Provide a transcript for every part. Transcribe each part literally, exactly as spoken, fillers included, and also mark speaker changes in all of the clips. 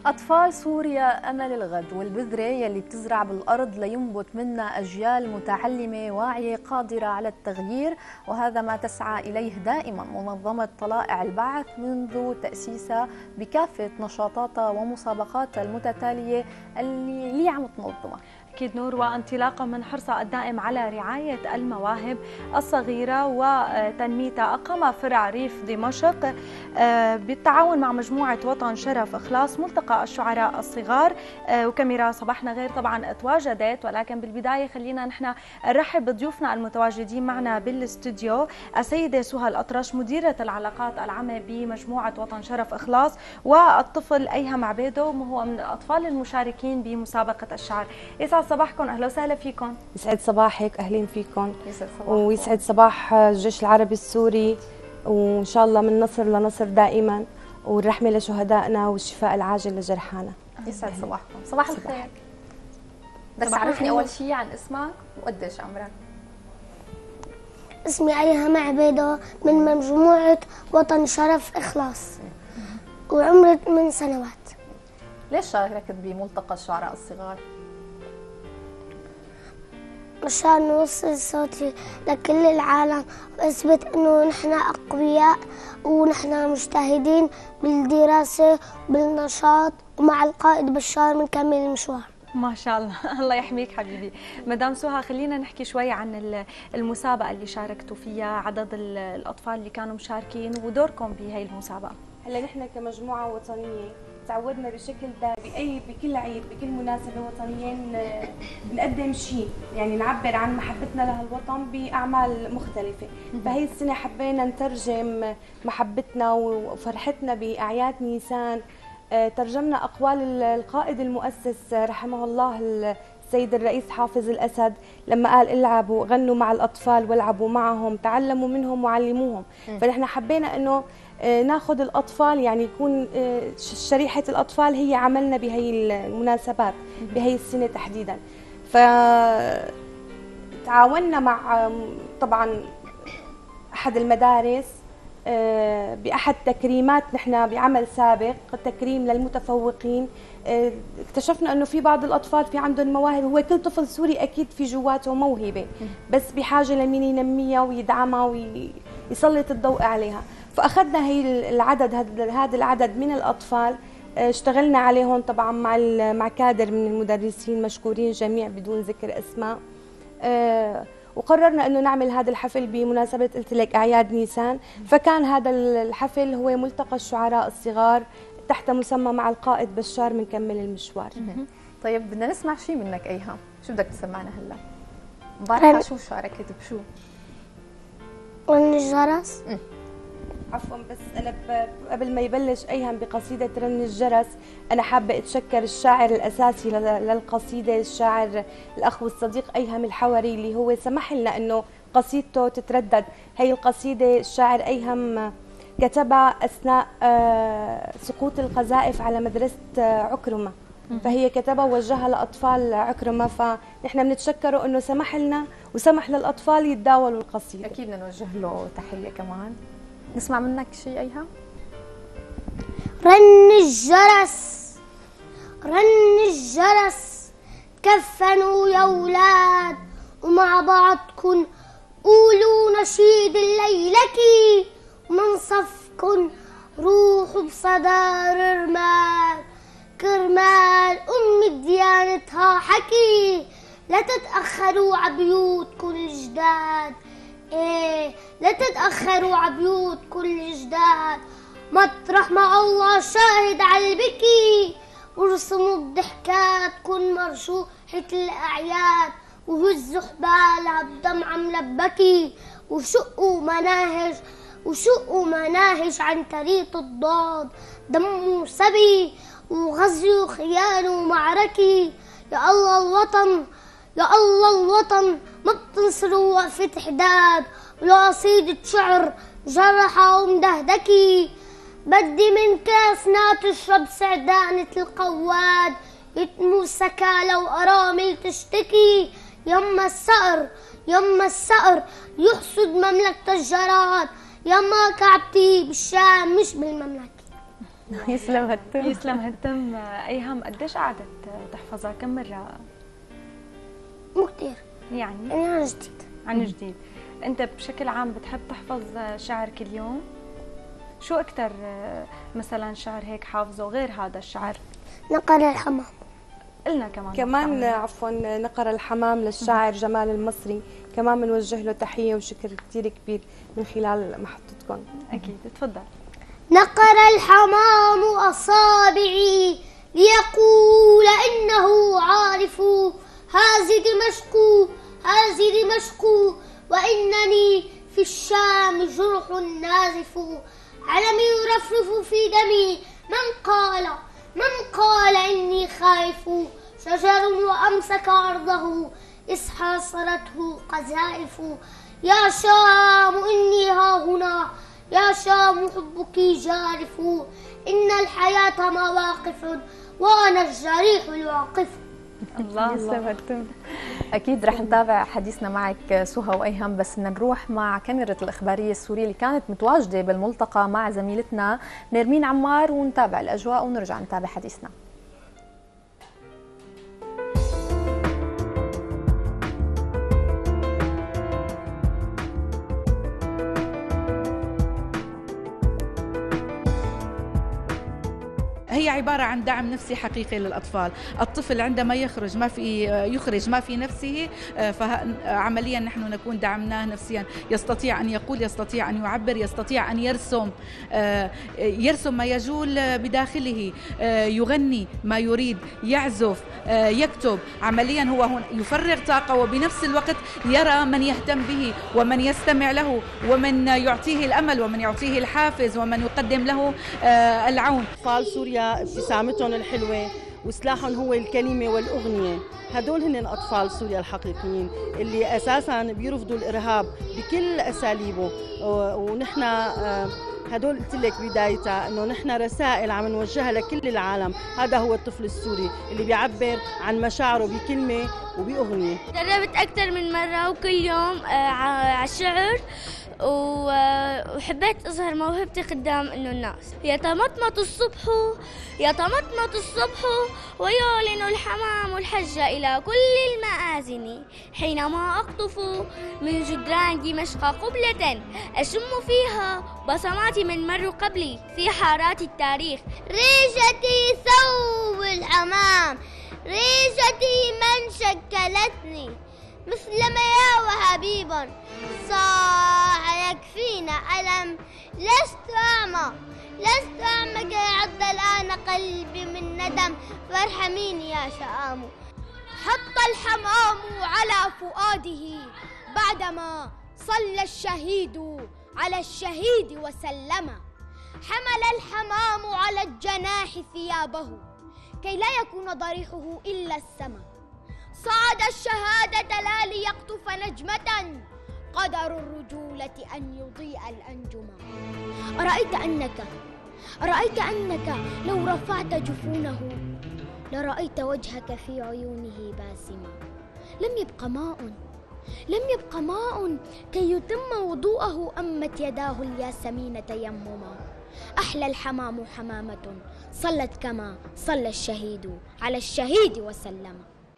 Speaker 1: أطفال سوريا أمل الغد، والبذرة يلي بتزرع بالأرض لينبت منها أجيال متعلمة واعية قادرة على التغيير، وهذا ما تسعى إليه دائما منظمة طلائع البعث منذ تأسيسها بكافة نشاطاتها ومسابقاتها المتتالية اللي, اللي عم تنظمها.
Speaker 2: أكيد نور، وانطلاقا من حرصها الدائم على رعاية المواهب الصغيرة وتنميتها، أقام فرع ريف دمشق بالتعاون مع مجموعة وطن شرف إخلاص ملتقى الشعراء الصغار. وكاميرا صباحنا غير طبعا تواجدت، ولكن بالبداية خلينا نحن نرحب بضيوفنا المتواجدين معنا بالاستوديو، السيدة سهى الأطرش مديرة العلاقات العامة بمجموعة وطن شرف إخلاص، والطفل أيهم عبيدو وهو من الأطفال المشاركين بمسابقة الشعر. يسعد صباحكم، اهلا وسهلا فيكم.
Speaker 3: يسعد صباحك، اهلين فيكم.
Speaker 1: يسعد صباحكم.
Speaker 3: ويسعد صباح الجيش العربي السوري، وان شاء الله من نصر لنصر دائما، والرحمه لشهدائنا والشفاء العاجل لجرحانا.
Speaker 1: يسعد صباحكم. صباح الخير. بس عرفني اول شيء عن اسمك وقديش عمرك.
Speaker 4: اسمي أيهم عبيدو من مجموعة وطن شرف إخلاص، وعمري ثمان سنوات.
Speaker 1: ليش شاركت بملتقى الشعراء الصغار؟
Speaker 4: مشان نوصل صوتي لكل العالم وأثبت إنه نحن أقوياء ونحن مجتهدين بالدراسة بالنشاط، ومع القائد بشار بنكمل المشوار.
Speaker 2: ما شاء الله، الله يحميك حبيبي. مدام سهى، خلينا نحكي شوي عن المسابقة اللي شاركتوا فيها، عدد الأطفال اللي كانوا مشاركين ودوركم بهي المسابقة.
Speaker 3: هلا نحن كمجموعة وطنية تعودنا بشكل دائم باي بكل عيد بكل مناسبه وطنيه نقدم شيء، يعني نعبر عن محبتنا لهالوطن باعمال مختلفه. فهي السنه حبينا نترجم محبتنا وفرحتنا باعياد نيسان. ترجمنا اقوال القائد المؤسس رحمه الله السيد الرئيس حافظ الاسد لما قال العبوا غنوا مع الاطفال والعبوا معهم تعلموا منهم وعلموهم. فنحن حبينا انه ناخذ الاطفال، يعني يكون شريحه الاطفال هي عملنا بهي المناسبات بهي السنه تحديدا. فتعاوننا مع طبعا احد المدارس باحد تكريمات، نحن بعمل سابق تكريم للمتفوقين اكتشفنا انه في بعض الاطفال في عندهم مواهب. هو كل طفل سوري اكيد في جواته موهبه، بس بحاجه لمين ينميها ويدعمها ويسلط الضوء عليها. فاخذنا هي العدد هذا العدد من الاطفال، اشتغلنا عليهم طبعا مع مع كادر من المدرسين مشكورين جميع بدون ذكر اسماء، وقررنا انه نعمل هذا الحفل بمناسبه قلت لك اعياد نيسان. فكان هذا الحفل هو ملتقى الشعراء الصغار تحت مسمى مع القائد بشار بنكمل المشوار.
Speaker 1: طيب بدنا نسمع شيء منك ايهم، شو بدك تسمعنا هلا؟ امبارح شو شاركت بشو؟
Speaker 4: رن الجرس.
Speaker 3: عفوا، بس انا قبل ما يبلش ايهم بقصيده رن الجرس، انا حابه اتشكر الشاعر الاساسي للقصيده، الشاعر الاخ والصديق ايهم الحوري، اللي هو سمح لنا انه قصيدته تتردد. هي القصيده الشاعر ايهم كتبها اثناء سقوط القذائف على مدرسه عكرمه، فهي كتبها ووجهها لاطفال عكرمه، فنحن بنتشكره انه سمح لنا وسمح للاطفال يتداولوا القصيده.
Speaker 1: اكيد بدنا نوجه له تحيه كمان. نسمع منك شيء ايها.
Speaker 4: رن الجرس رن الجرس كفنوا يا اولاد، ومع بعضكن قولوا نشيد الليلكي، ومن صفكن روحوا بصدار رمال كرمال ام ديانتها حكي. لا تتاخروا عبيوتكن الجداد، ايه لا تتأخروا عبيوتكم الجداد، مطرح ما الله شاهد على البكي، ورسموا الضحكات كن مرشوحة الأعياد، وهزوا حبالها بدمعة ملبكي، وشقوا مناهج وشقوا مناهج عن طريق الضاد، دموا سبي وغزوا خيانة ومعركي. يا الله الوطن يا الله الوطن ما بتنصروا وقفة حداد، ولا قصيدة شعر جرحة ومدهدكي. بدي من كاسنا تشرب سعدانة القواد، يتموا سكالة وأرامل تشتكي. يما الصقر يما الصقر يحصد مملكة الجراد، يما كعبتي بالشام مش بالمملكة.
Speaker 1: يسلم هالتم.
Speaker 2: يسلم هالتم. ايهم قديش قعدت تحفظها؟ كم مره؟
Speaker 4: مو كثير
Speaker 2: يعني
Speaker 4: يعني عن جديد.
Speaker 2: عن جديد. انت بشكل عام بتحب تحفظ شعر كل يوم؟ شو اكثر مثلا شعر هيك حافظه غير هذا الشعر؟
Speaker 4: نقر الحمام.
Speaker 2: قلنا كمان
Speaker 3: كمان عفوا نقر الحمام للشاعر جمال المصري، كمان بنوجه له تحيه وشكر كثير كبير من خلال محطتكم.
Speaker 2: اكيد. تفضل.
Speaker 4: نقر الحمام أصابعي ليقول إنه عارف، هذه دمشق هذه دمشق وإنني في الشام جرح نازف، علم يرفرف في دمي، من قال من قال إني خائف، شجر وأمسك عرضه إذ حاصرته قذائف، يا شام إني ها هنا، يا شام حبك جارف، إن الحياة مواقف وأنا الجريح الواقف.
Speaker 2: الله
Speaker 1: يسلم هالتم. اكيد رح نتابع حديثنا معك سهى وايهم، بس بدنا نروح مع كاميرا الاخباريه السوريه اللي كانت متواجده بالملتقى مع زميلتنا نرمين عمار، ونتابع الاجواء ونرجع نتابع حديثنا.
Speaker 5: هي عبارة عن دعم نفسي حقيقي للأطفال. الطفل عندما يخرج ما في يخرج ما في نفسه، فعمليا نحن نكون دعمناه نفسيا، يستطيع أن يقول، يستطيع أن يعبر، يستطيع أن يرسم يرسم ما يجول بداخله، يغني ما يريد، يعزف، يكتب. عمليا هو هنا يفرغ طاقة، وبنفس الوقت يرى من يهتم به ومن يستمع له ومن يعطيه الأمل ومن يعطيه الحافز ومن يقدم له العون.
Speaker 6: أطفال سوريا ابتسامتهم الحلوة وسلاحهم هو الكلمة والأغنية، هدول هن أطفال سوريا الحقيقيين اللي أساساً بيرفضوا الإرهاب بكل أساليبه. ونحن هدول قلت لك بدايتها إنه نحن رسائل عم نوجهها لكل العالم. هذا هو الطفل السوري اللي بيعبر عن مشاعره بكلمة وبأغنية.
Speaker 7: دربت أكثر من مرة وكل يوم على الشعر، وحبيت أظهر موهبتي قدام إنه الناس. يتمطمط الصبح يتمطمط الصبح ويعلن الحمام الحج إلى كل المآذن، حينما أقطف من جدران دمشق قبلة أشم فيها بصمات من مروا قبلي في حارات التاريخ. ريشتي ثوب الحمام، ريشتي من شكلتني، مثل ما يا وحبيبا صاح يكفينا ألم. لست أعمى لست أعمى كي يعض الآن قلبي من ندم، فارحميني يا شآم. حط الحمام على فؤاده بعدما صلى الشهيد على الشهيد وسلم، حمل الحمام على الجناح ثيابه كي لا يكون ضريحه إلا السماء، صعد الشهادة لا ليقطف نجمة، قدر الرجولة أن يضيء الأنجم. أرأيت أنك أرأيت أنك لو رفعت جفونه لرأيت وجهك في عيونه باسما. لم يبق ماء لم يبق ماء كي يتم وضوءه، أمت يداه الياسمين تيمما. أحلى الحمام حمامة صلت كما صلى الشهيد على الشهيد وسلم.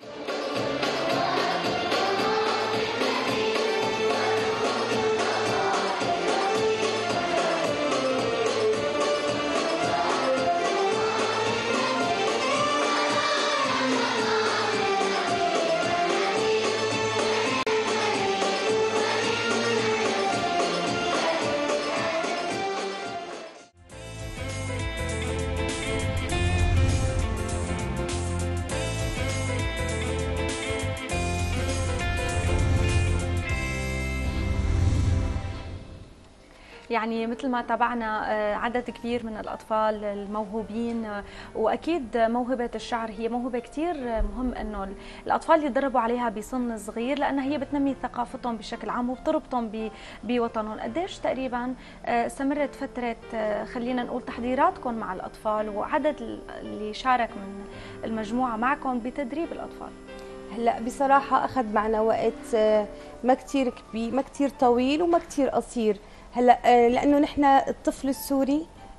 Speaker 2: يعني مثل ما تابعنا عدد كبير من الأطفال الموهوبين، وأكيد موهبة الشعر هي موهبة كتير مهم أنه الأطفال يتدربوا عليها بسن صغير، لأنها هي بتنمي ثقافتهم بشكل عام وبتربطهم بوطنهم. قديش تقريبا استمرت فترة خلينا نقول تحضيراتكم مع الأطفال، وعدد اللي شارك من المجموعة معكم بتدريب الأطفال؟
Speaker 3: هلا بصراحة أخذ معنا وقت ما كتير كبير، ما كتير طويل وما كتير قصير. هلا لانه نحن الطفل السوري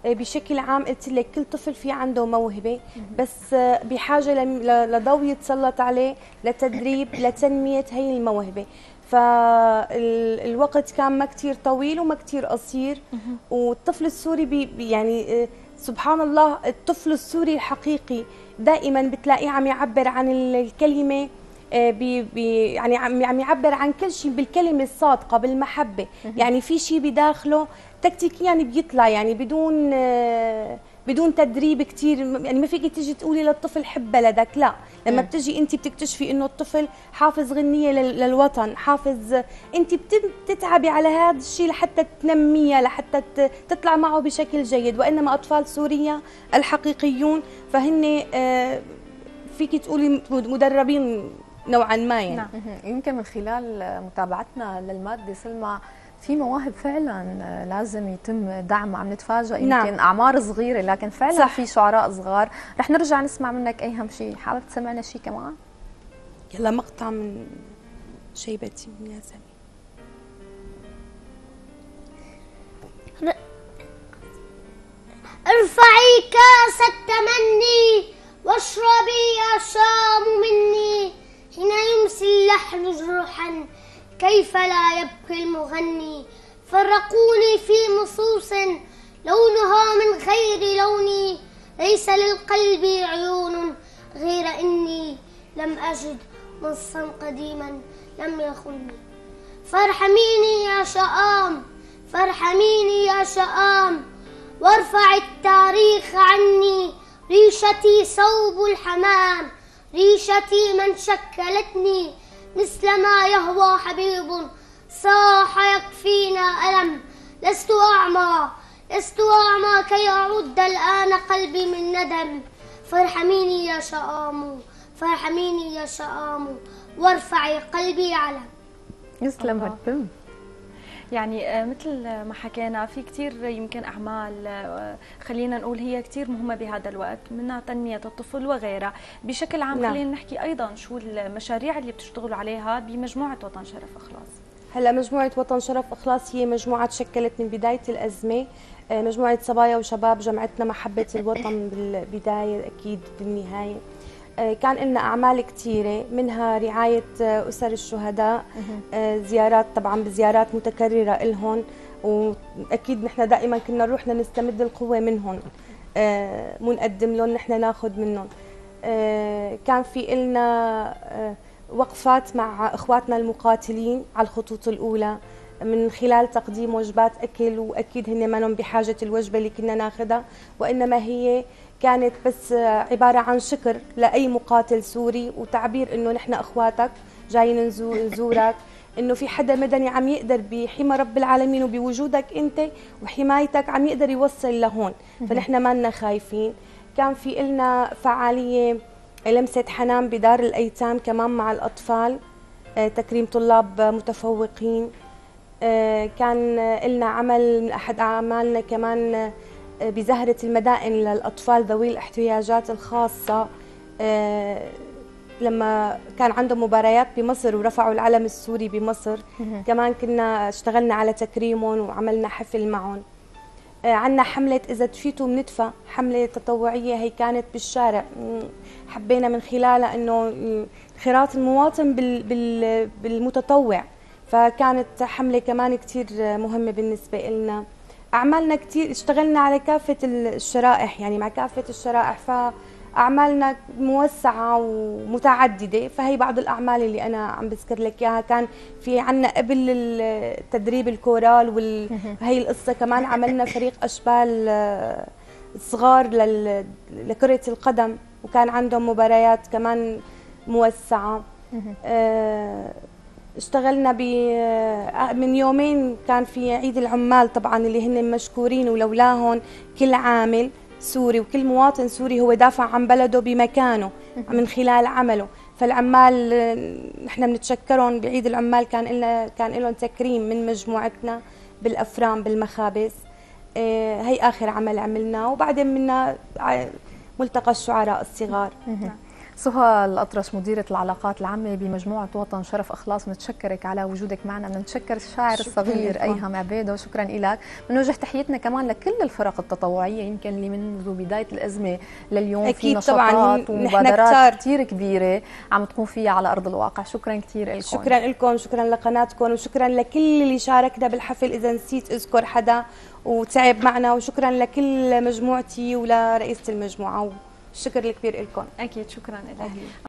Speaker 3: بشكل عام قلت لك كل طفل في عنده موهبه، بس بحاجه لضوء يتسلط عليه، لتدريب، لتنميه هي الموهبه. فالوقت كان ما كثير طويل وما كثير قصير، والطفل السوري بي يعني سبحان الله الطفل السوري الحقيقي دائما بتلاقيه عم يعبر عن الكلمه، بي بي يعني عم يعبر عن كل شيء بالكلمه الصادقه بالمحبه. يعني في شيء بداخله تكتيكيا يعني بيطلع يعني بدون بدون تدريب كثير. يعني ما فيك تيجي تقولي للطفل حب بلدك، لا، لما بتجي انت بتكتشفي انه الطفل حافظ غنيه للوطن، حافظ، انت بتتعبي على هذا الشيء لحتى تنميه، لحتى تطلع معه بشكل جيد. وانما اطفال سوريا الحقيقيون فهن فيك تقولي مدربين نوعا ما يعني.
Speaker 1: نعم. يمكن من خلال متابعتنا للماده سلمى في مواهب فعلا لازم يتم دعمها، عم نتفاجئ يمكن نعم. اعمار صغيره لكن فعلا صح. في شعراء صغار. رح نرجع نسمع منك ايهم شيء، حابب تسمعنا شيء كمان؟
Speaker 3: يلا مقطع من شيبتي من ياسمين.
Speaker 4: ارفعي كاس التمني واشربي يا شام مني، حين يمسي اللحن جرحا كيف لا يبكي المغني. فرقوني في مصوص لونها من غير لوني، ليس للقلب عيون غير إني لم أجد مصا قديما لم يخني. فارحميني يا شآم، فارحميني يا شآم، وارفع التاريخ عني. ريشتي صوب الحمام، ريشتي من شكلتني، مثل ما يهوى حبيب صاح يكفينا ألم. لست أعمى، لست أعمى كي أعد الآن قلبي من ندم. فارحميني يا شآم، فارحميني يا شآم، وارفعي قلبي علم.
Speaker 1: يسلم هالفم.
Speaker 2: يعني مثل ما حكينا في كثير يمكن أعمال خلينا نقول هي كثير مهمة بهذا الوقت، منها تنمية الطفل وغيرها. بشكل عام نعم. خلينا نحكي أيضا شو المشاريع اللي بتشتغلوا عليها بمجموعة وطن شرف إخلاص.
Speaker 3: هلا مجموعة وطن شرف إخلاص هي مجموعة تشكلت من بداية الأزمة، مجموعة صبايا وشباب جمعتنا محبة الوطن بالبداية أكيد بالنهاية. كان لنا أعمال كثيرة، منها رعاية أسر الشهداء، زيارات طبعا بزيارات متكررة لهم، وأكيد نحن دائما كنا نروح نستمد القوة منهم، مو نقدم لهم نحن ناخذ منهم. كان في لنا وقفات مع إخواتنا المقاتلين على الخطوط الأولى من خلال تقديم وجبات أكل، وأكيد هن ما لهم بحاجة الوجبة اللي كنا ناخذها، وإنما هي كانت بس عبارة عن شكر لأي مقاتل سوري وتعبير إنه نحن أخواتك جايين نزورك، إنه في حدا مدني عم يقدر بحمى رب العالمين وبوجودك أنت وحمايتك عم يقدر يوصل لهون، فنحن ما لنا خايفين. كان في إلنا فعالية لمسة حنان بدار الأيتام كمان مع الأطفال، تكريم طلاب متفوقين. كان إلنا عمل من أحد أعمالنا كمان بزهرة المدائن للأطفال ذوي الاحتياجات الخاصة، لما كان عندهم مباريات بمصر ورفعوا العلم السوري بمصر، كمان كنا اشتغلنا على تكريمهم وعملنا حفل معهم. عندنا حملة إذا دفيتوا بندفى، حملة تطوعية هي كانت بالشارع، حبينا من خلالها إنه انخراط المواطن بالمتطوع، فكانت حملة كمان كتير مهمة بالنسبة لنا. أعمالنا كتير اشتغلنا على كافة الشرائح، يعني مع كافة الشرائح، فأعمالنا موسعة ومتعددة. فهي بعض الأعمال اللي أنا عم بذكر لك إياها. كان في عنا قبل التدريب الكورال، وهي القصة كمان عملنا فريق أشبال صغار لكرة القدم، وكان عندهم مباريات كمان موسعة. اشتغلنا ب من يومين كان في عيد العمال طبعا اللي هن مشكورين، ولولاهم كل عامل سوري وكل مواطن سوري هو دافع عن بلده بمكانه من خلال عمله. فالعمال نحن بنتشكرهم بعيد العمال، كان لنا كان لهم تكريم من مجموعتنا بالافران بالمخابز. اه هي اخر عمل عملناه، وبعدين منا ملتقى الشعراء الصغار.
Speaker 1: سهى الأطرش مديرة العلاقات العامة بمجموعة وطن شرف إخلاص، نتشكرك على وجودك معنا. بدنا نتشكر الشاعر الصغير أيهم عبيدو، شكرا لك. بنوجه تحياتنا كمان لكل الفرق التطوعية يمكن اللي منذ بداية الأزمة لليوم في نشاطات ومبادرات كثير كبيرة عم تقوم فيها على أرض الواقع. شكرا كثير لكم.
Speaker 3: شكرا لكم، شكرا لقناتكم، وشكرا لكل اللي شاركنا بالحفل. إذا نسيت أذكر حدا وتعب معنا، وشكرا لكل مجموعتي ولرئيسة المجموعة، والشكر الكبير لكم.
Speaker 2: أكيد شكرا لك.